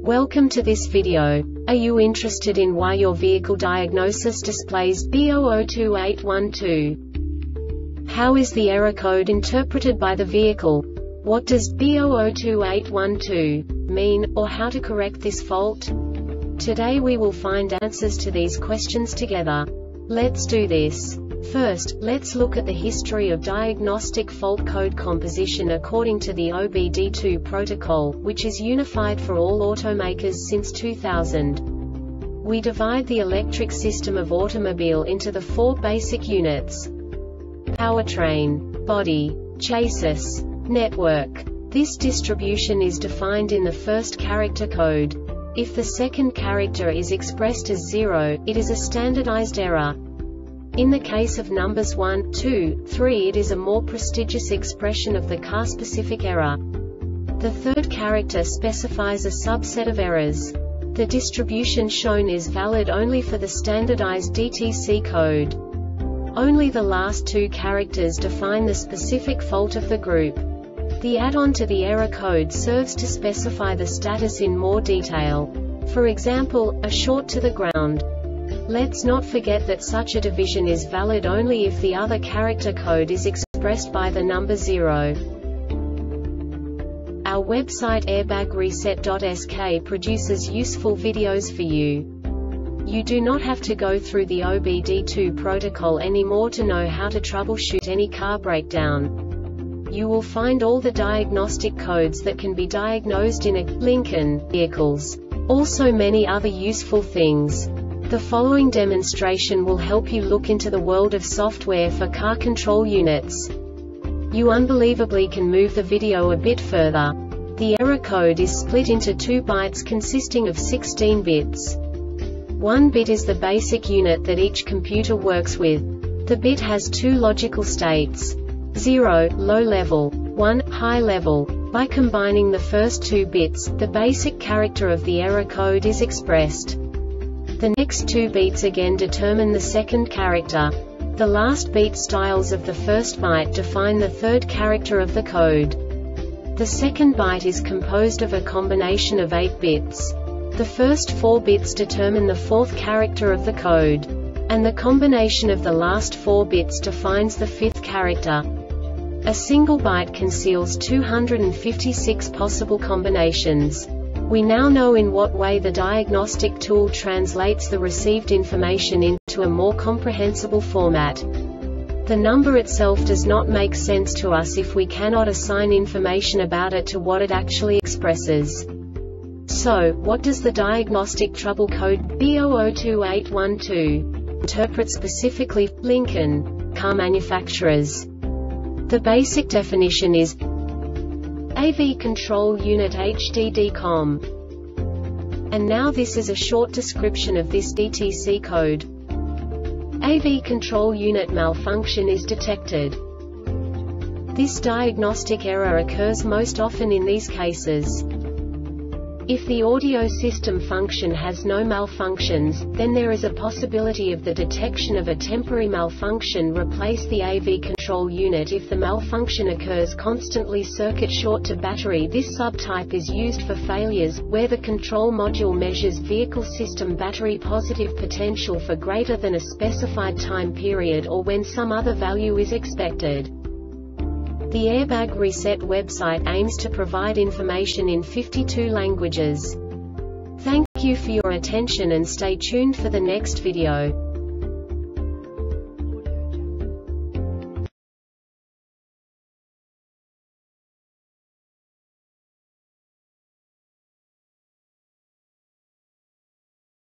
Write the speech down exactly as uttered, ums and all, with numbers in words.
Welcome to this video. Are you interested in why your vehicle diagnosis displays B zero zero two eight one two? How is the error code interpreted by the vehicle? What does B zero zero two eight one two mean, or how to correct this fault? Today we will find answers to these questions together. Let's do this. First, let's look at the history of diagnostic fault code composition according to the O B D two protocol, which is unified for all automakers since two thousand. We divide the electric system of automobile into the four basic units: powertrain, body, chassis, network. This distribution is defined in the first character code. If the second character is expressed as zero, it is a standardized error. In the case of numbers one, two, three, it is a more prestigious expression of the car-specific error. The third character specifies a subset of errors. The distribution shown is valid only for the standardized D T C code. Only the last two characters define the specific fault of the group. The add-on to the error code serves to specify the status in more detail. For example, a short to the ground. Let's not forget that such a division is valid only if the other character code is expressed by the number zero. Our website airbag reset dot S K produces useful videos for you. You do not have to go through the O B D two protocol anymore to know how to troubleshoot any car breakdown. You will find all the diagnostic codes that can be diagnosed in a Lincoln vehicles. Also many other useful things. The following demonstration will help you look into the world of software for car control units. You unbelievably can move the video a bit further. The error code is split into two bytes consisting of sixteen bits. One bit is the basic unit that each computer works with. The bit has two logical states: zero, low level, one, high level. By combining the first two bits, the basic character of the error code is expressed. The next two beats again determine the second character. The last beat styles of the first byte define the third character of the code. The second byte is composed of a combination of eight bits. The first four bits determine the fourth character of the code. And the combination of the last four bits defines the fifth character. A single byte conceals two hundred fifty-six possible combinations. We now know in what way the diagnostic tool translates the received information into a more comprehensible format. The number itself does not make sense to us if we cannot assign information about it to what it actually expresses. So, what does the diagnostic trouble code B zero zero two eight one two interpret specifically for Lincoln car manufacturers? The basic definition is A V Control Unit H D D COM. And now this is a short description of this D T C code. A V Control Unit malfunction is detected. This diagnostic error occurs most often in these cases. If the audio system function has no malfunctions, then there is a possibility of the detection of a temporary malfunction replace the A V control unit. If the malfunction occurs constantly, circuit short to battery. This subtype is used for failures, where the control module measures vehicle system battery positive potential for greater than a specified time period, or when some other value is expected. The Airbag Reset website aims to provide information in fifty-two languages. Thank you for your attention and stay tuned for the next video.